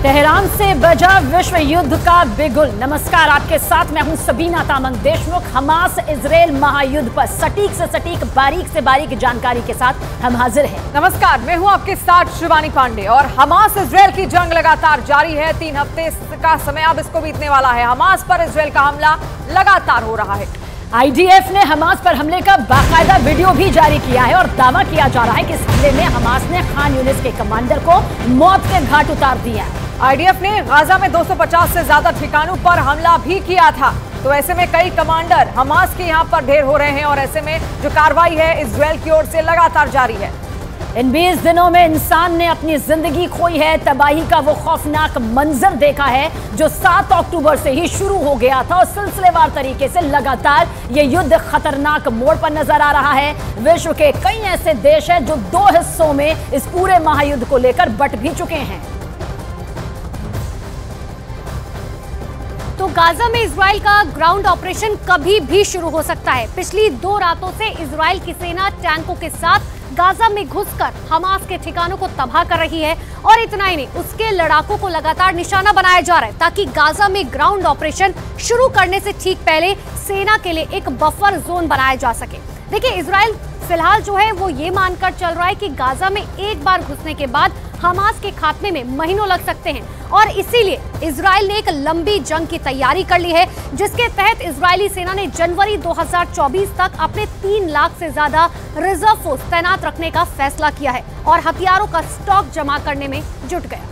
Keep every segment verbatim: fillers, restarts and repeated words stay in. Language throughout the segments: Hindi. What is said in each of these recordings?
तेहरान से बजा विश्व युद्ध का बिगुल। नमस्कार, आपके साथ मैं हूं सबीना तामंग देशमुख। हमास इजराइल महायुद्ध पर सटीक से सटीक, बारीक से बारीक जानकारी के साथ हम हाजिर हैं। नमस्कार, मैं हूं आपके साथ शिवानी पांडे। और हमास इजराइल की जंग लगातार जारी है। तीन हफ्ते का समय अब इसको बीतने वाला है। हमास पर इजराइल का हमला लगातार हो रहा है। आईडीएफ ने हमास पर हमले का बाकायदा वीडियो भी जारी किया है और दावा किया जा रहा है कि इस हमले में हमास ने खान यूनिस के कमांडर को मौत के घाट उतार दिया है। आईडीएफ ने गाजा में दो सौ पचास से ज्यादा ठिकानों पर हमला भी किया था। तो ऐसे में कई कमांडर हमास के यहां पर ढेर हो रहे हैं और ऐसे में जो कार्रवाई है इजराइल की ओर से लगातार जारी है। इन बीस दिनों में इंसान ने अपनी जिंदगी खोई है। तबाही का वो खौफनाक मंजर देखा है जो सात अक्टूबर से ही शुरू हो गया था और सिलसिलेवार तरीके से लगातार ये युद्ध खतरनाक मोड़ पर नजर आ रहा है। विश्व के कई ऐसे देश हैं जो दो हिस्सों में इस पूरे महायुद्ध को लेकर बंट भी चुके हैं। तो गाजा में इजराइल का ग्राउंड ऑपरेशन कभी भी शुरू हो सकता है। पिछली दो रातों से इजराइल की सेना टैंकों के साथ गाजा में घुसकर हमास के ठिकानों को तबाह कर रही है। और इतना ही नहीं, उसके लड़ाकों को लगातार निशाना बनाया जा रहा है ताकि गाजा में ग्राउंड ऑपरेशन शुरू करने से ठीक पहले सेना के लिए एक बफर जोन बनाया जा सके। देखिए, इजराइल फिलहाल जो है वो ये मानकर चल रहा है कि गाजा में एक बार घुसने के बाद हमास के खात्मे में महीनों लग सकते हैं और इसीलिए इजराइल ने एक लंबी जंग की तैयारी कर ली है, जिसके तहत इजरायली सेना ने जनवरी दो हज़ार चौबीस तक अपने तीन लाख से ज्यादा रिजर्व फोर्स तैनात रखने का फैसला किया है और हथियारों का स्टॉक जमा करने में जुट गया।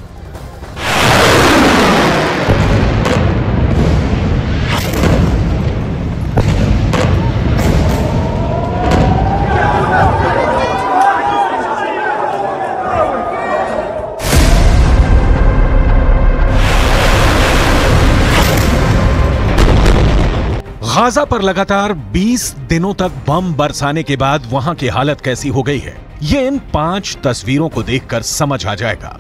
गाजा पर लगातार बीस दिनों तक बम बरसाने के बाद वहां की हालत कैसी हो गई है, ये इन पांच तस्वीरों को देखकर समझ आ जाएगा।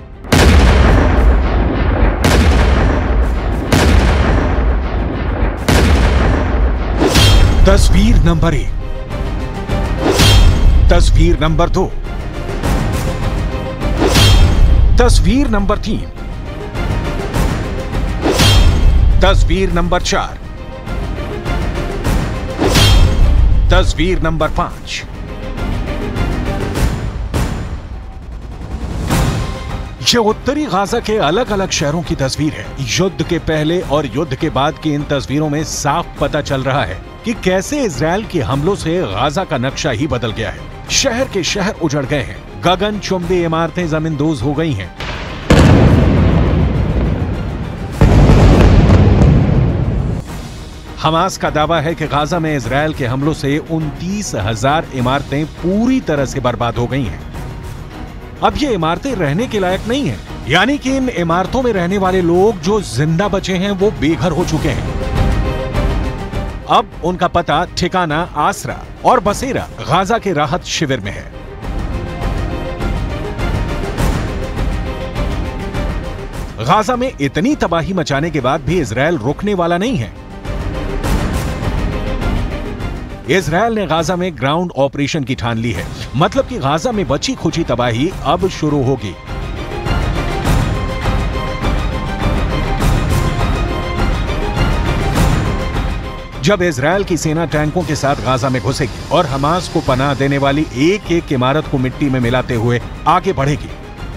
तस्वीर नंबर एक, तस्वीर नंबर दो, तस्वीर नंबर तीन, तस्वीर नंबर चार, तस्वीर नंबर पांच। ये उत्तरी गाजा के अलग अलग शहरों की तस्वीर है। युद्ध के पहले और युद्ध के बाद की इन तस्वीरों में साफ पता चल रहा है कि कैसे इजराइल के हमलों से गाजा का नक्शा ही बदल गया है। शहर के शहर उजड़ गए हैं, गगनचुंबी इमारतें जमींदोज हो गई हैं। हमास का दावा है कि गाजा में इजराइल के हमलों से उनतीस हजार इमारतें पूरी तरह से बर्बाद हो गई हैं। अब ये इमारतें रहने के लायक नहीं हैं, यानी कि इन इमारतों में रहने वाले लोग जो जिंदा बचे हैं वो बेघर हो चुके हैं। अब उनका पता, ठिकाना, आसरा और बसेरा गाजा के राहत शिविर में है। गाजा में इतनी तबाही मचाने के बाद भी इजराइल रुकने वाला नहीं है। इजराइल ने गाजा में ग्राउंड ऑपरेशन की ठान ली है, मतलब कि गाजा में बची खुची तबाही अब शुरू होगी। जब इजराइल की सेना टैंकों के साथ गाजा में घुसेगी और हमास को पनाह देने वाली एक एक इमारत को मिट्टी में मिलाते हुए आगे बढ़ेगी।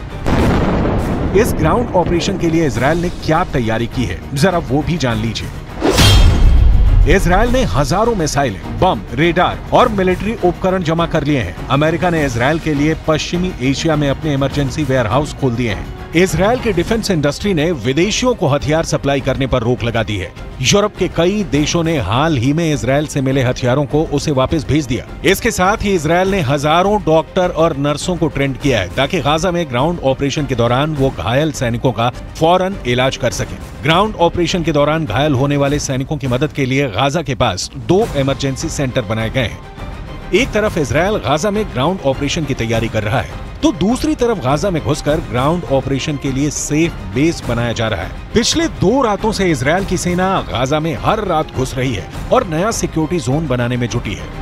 इस ग्राउंड ऑपरेशन के लिए इजराइल ने क्या तैयारी की है, जरा वो भी जान लीजिए। इजराइल ने हजारों मिसाइलें, बम, रेडार और मिलिट्री उपकरण जमा कर लिए हैं। अमेरिका ने इजराइल के लिए पश्चिमी एशिया में अपने इमरजेंसी वेयरहाउस खोल दिए हैं। इजराइल की डिफेंस इंडस्ट्री ने विदेशियों को हथियार सप्लाई करने पर रोक लगा दी है। यूरोप के कई देशों ने हाल ही में इजराइल से मिले हथियारों को उसे वापस भेज दिया। इसके साथ ही इजराइल ने हजारों डॉक्टर और नर्सों को ट्रेंड किया है ताकि गाजा में ग्राउंड ऑपरेशन के दौरान वो घायल सैनिकों का फौरन इलाज कर सके। ग्राउंड ऑपरेशन के दौरान घायल होने वाले सैनिकों की मदद के लिए गाजा के पास दो इमरजेंसी सेंटर बनाए गए हैं। एक तरफ इजराइल गाजा में ग्राउंड ऑपरेशन की तैयारी कर रहा है, तो दूसरी तरफ गाजा में घुसकर ग्राउंड ऑपरेशन के लिए सेफ बेस बनाया जा रहा है। पिछले दो रातों से इजराइल की सेना गाजा में हर रात घुस रही है और नया सिक्योरिटी जोन बनाने में जुटी है।